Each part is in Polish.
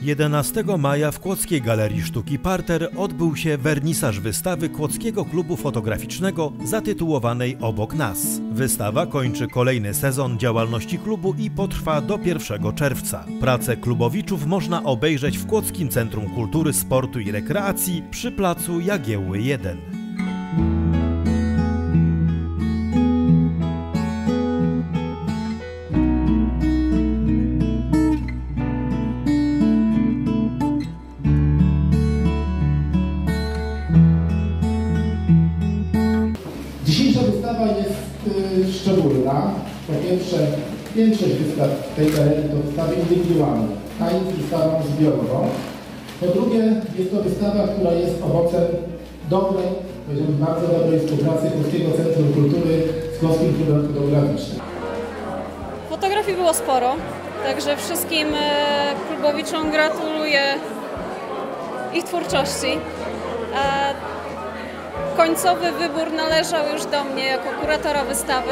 11 maja w Kłodzkiej Galerii Sztuki Parter odbył się wernisaż wystawy Kłodzkiego Klubu Fotograficznego zatytułowanej Obok nas. Wystawa kończy kolejny sezon działalności klubu i potrwa do 1 czerwca. Pracę klubowiczów można obejrzeć w Kłodzkim Centrum Kultury, Sportu i Rekreacji przy placu Jagiełły 1. Dzisiejsza wystawa jest szczególna. Po pierwsze, większość wystaw tej galerii to wystawy indywidualne, a jest wystawą zbiorową. Po drugie, jest to wystawa, która jest owocem dobrej, powiedziałbym bardzo dobrej współpracy Kłodzkiego Centrum Kultury z Kłodzkim Klubem Fotograficznym. Fotografii było sporo, także wszystkim klubowiczom gratuluję ich twórczości. Końcowy wybór należał już do mnie jako kuratora wystawy,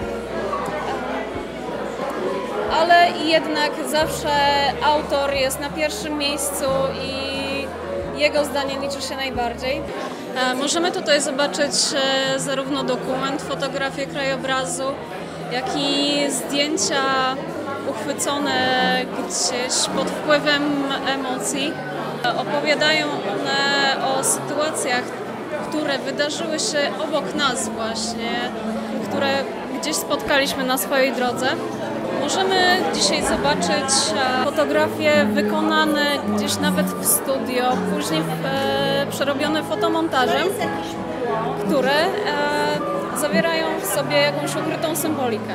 ale jednak zawsze autor jest na pierwszym miejscu i jego zdanie liczy się najbardziej. Możemy tutaj zobaczyć zarówno dokument, fotografię krajobrazu, jak i zdjęcia uchwycone gdzieś pod wpływem emocji. Opowiadają one o sytuacjach, które wydarzyły się obok nas właśnie, które gdzieś spotkaliśmy na swojej drodze. Możemy dzisiaj zobaczyć fotografie wykonane gdzieś nawet w studio, później przerobione fotomontażem, które zawierają w sobie jakąś ukrytą symbolikę.